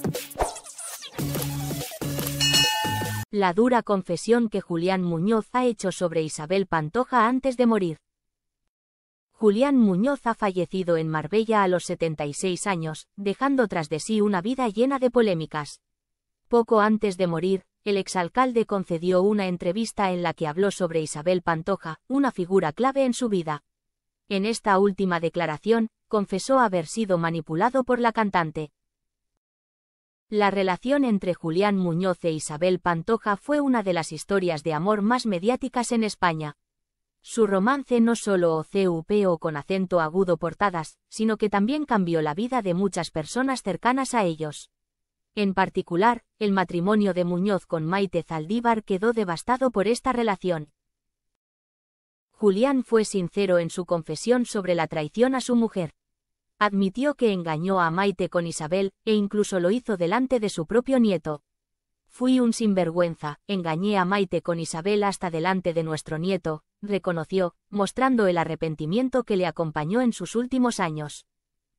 La dura confesión que Julián Muñoz ha hecho sobre Isabel Pantoja antes de morir. Julián Muñoz ha fallecido en Marbella a los 76 años, dejando tras de sí una vida llena de polémicas. Poco antes de morir, el exalcalde concedió una entrevista en la que habló sobre Isabel Pantoja, una figura clave en su vida. En esta última declaración, confesó haber sido manipulado por la cantante. La relación entre Julián Muñoz e Isabel Pantoja fue una de las historias de amor más mediáticas en España. Su romance no solo o con acento agudo portadas, sino que también cambió la vida de muchas personas cercanas a ellos. En particular, el matrimonio de Muñoz con Maite Zaldívar quedó devastado por esta relación. Julián fue sincero en su confesión sobre la traición a su mujer. Admitió que engañó a Maite con Isabel, e incluso lo hizo delante de su propio nieto. Fui un sinvergüenza, engañé a Maite con Isabel hasta delante de nuestro nieto, reconoció, mostrando el arrepentimiento que le acompañó en sus últimos años.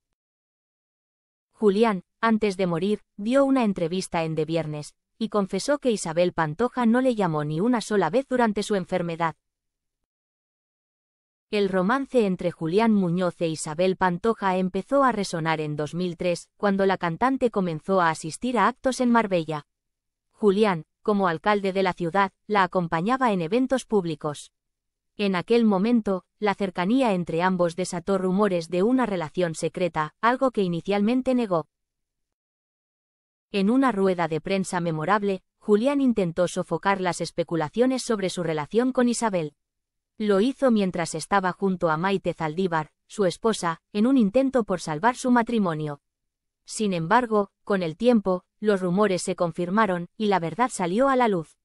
Julián, antes de morir, dio una entrevista en De Viernes, y confesó que Isabel Pantoja no le llamó ni una sola vez durante su enfermedad. El romance entre Julián Muñoz e Isabel Pantoja empezó a resonar en 2003, cuando la cantante comenzó a asistir a actos en Marbella. Julián, como alcalde de la ciudad, la acompañaba en eventos públicos. En aquel momento, la cercanía entre ambos desató rumores de una relación secreta, algo que inicialmente negó. En una rueda de prensa memorable, Julián intentó sofocar las especulaciones sobre su relación con Isabel. Lo hizo mientras estaba junto a Maite Zaldívar, su esposa, en un intento por salvar su matrimonio. Sin embargo, con el tiempo, los rumores se confirmaron, y la verdad salió a la luz.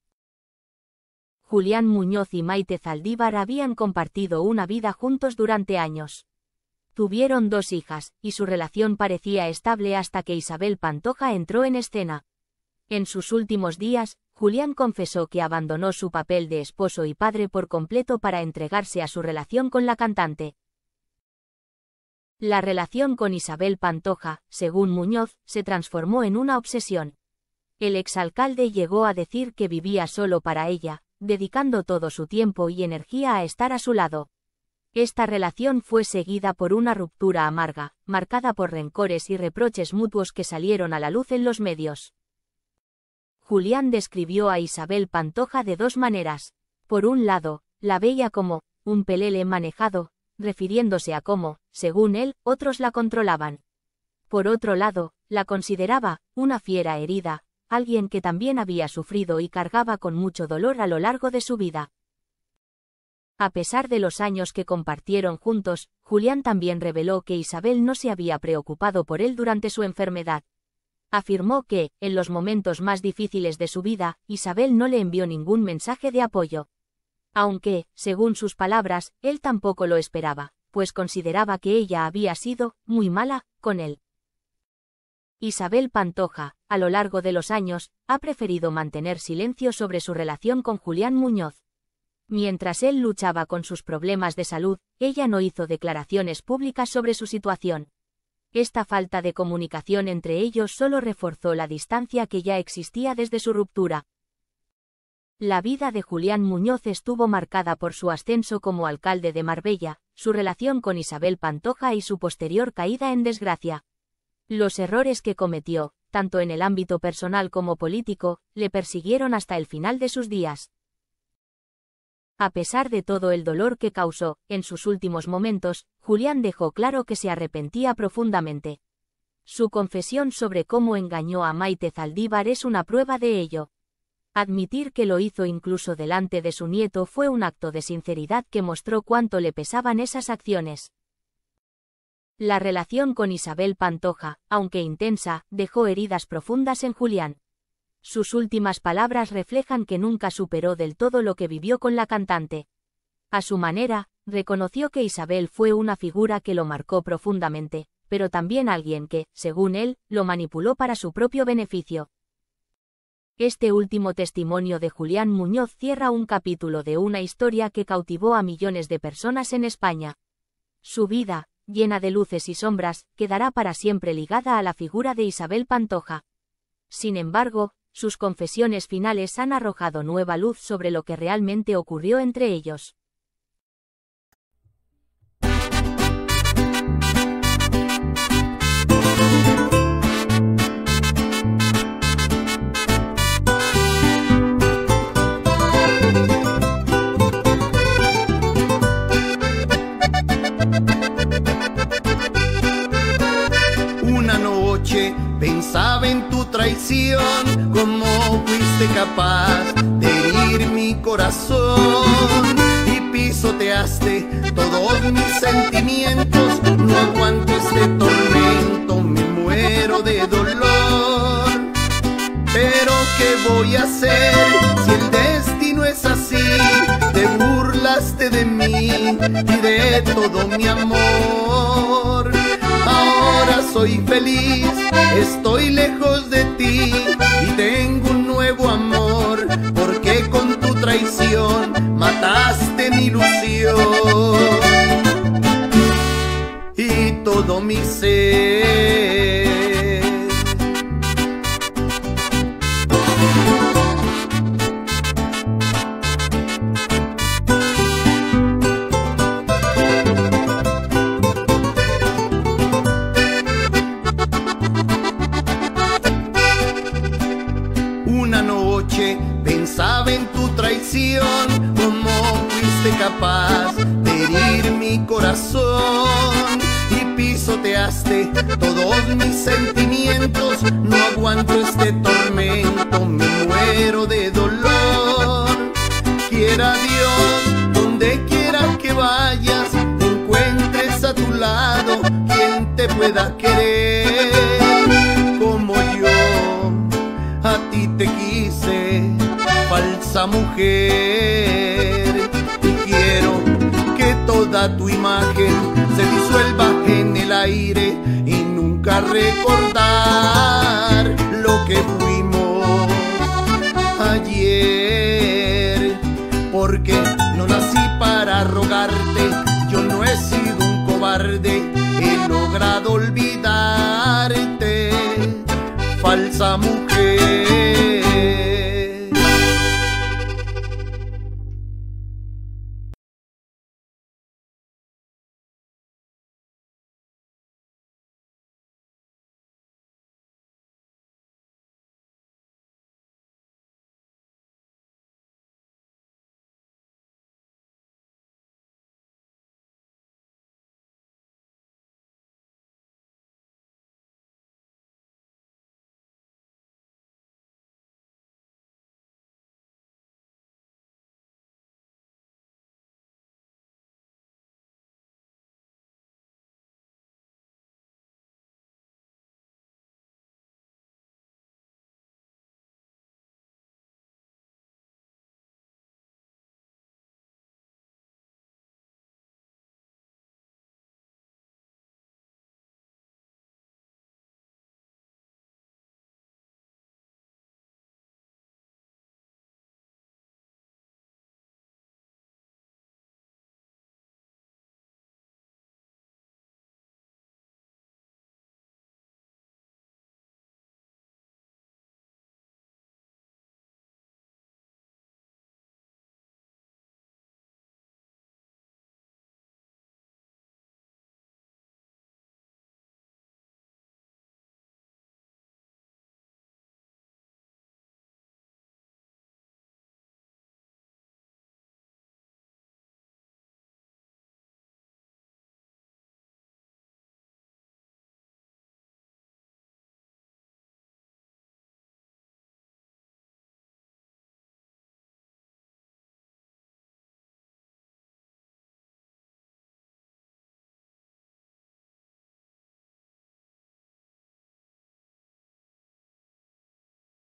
Julián Muñoz y Maite Zaldívar habían compartido una vida juntos durante años. Tuvieron 2 hijas, y su relación parecía estable hasta que Isabel Pantoja entró en escena. En sus últimos días, Julián confesó que abandonó su papel de esposo y padre por completo para entregarse a su relación con la cantante. La relación con Isabel Pantoja, según Muñoz, se transformó en una obsesión. El exalcalde llegó a decir que vivía solo para ella, dedicando todo su tiempo y energía a estar a su lado. Esta relación fue seguida por una ruptura amarga, marcada por rencores y reproches mutuos que salieron a la luz en los medios. Julián describió a Isabel Pantoja de 2 maneras. Por un lado, la veía como un pelele manejado, refiriéndose a cómo, según él, otros la controlaban. Por otro lado, la consideraba una fiera herida, alguien que también había sufrido y cargaba con mucho dolor a lo largo de su vida. A pesar de los años que compartieron juntos, Julián también reveló que Isabel no se había preocupado por él durante su enfermedad. Afirmó que, en los momentos más difíciles de su vida, Isabel no le envió ningún mensaje de apoyo. Aunque, según sus palabras, él tampoco lo esperaba, pues consideraba que ella había sido muy mala con él. Isabel Pantoja, a lo largo de los años, ha preferido mantener silencio sobre su relación con Julián Muñoz. Mientras él luchaba con sus problemas de salud, ella no hizo declaraciones públicas sobre su situación. Esta falta de comunicación entre ellos solo reforzó la distancia que ya existía desde su ruptura. La vida de Julián Muñoz estuvo marcada por su ascenso como alcalde de Marbella, su relación con Isabel Pantoja y su posterior caída en desgracia. Los errores que cometió, tanto en el ámbito personal como político, le persiguieron hasta el final de sus días. A pesar de todo el dolor que causó, en sus últimos momentos, Julián dejó claro que se arrepentía profundamente. Su confesión sobre cómo engañó a Maite Zaldívar es una prueba de ello. Admitir que lo hizo incluso delante de su nieto fue un acto de sinceridad que mostró cuánto le pesaban esas acciones. La relación con Isabel Pantoja, aunque intensa, dejó heridas profundas en Julián. Sus últimas palabras reflejan que nunca superó del todo lo que vivió con la cantante. A su manera, reconoció que Isabel fue una figura que lo marcó profundamente, pero también alguien que, según él, lo manipuló para su propio beneficio. Este último testimonio de Julián Muñoz cierra un capítulo de una historia que cautivó a millones de personas en España. Su vida, llena de luces y sombras, quedará para siempre ligada a la figura de Isabel Pantoja. Sin embargo, sus confesiones finales han arrojado nueva luz sobre lo que realmente ocurrió entre ellos. Una noche pensaba en tu traición, cómo fuiste capaz de herir mi corazón y pisoteaste todos mis sentimientos. No aguanto este tormento, me muero de dolor. Pero ¿qué voy a hacer si el destino es así? Te burlaste de mí y de todo mi amor. Ahora soy feliz, estoy lejos de ti y tengo un nuevo amor, porque con tu traición mataste mi ilusión y todo mi ser. Una noche pensaba en tu traición, cómo fuiste capaz de herir mi corazón y pisoteaste todos mis sentimientos. No aguanto este tormento, me muero de dolor. Quiera Dios, donde quiera que vayas, encuentres a tu lado quien te pueda querer como yo a ti te quise, falsa mujer. Y quiero que toda tu imagen se disuelva en el aire y nunca recordar lo que fuimos ayer. Porque no nací para rogarte, yo no he sido un cobarde, he logrado olvidarte, falsa mujer.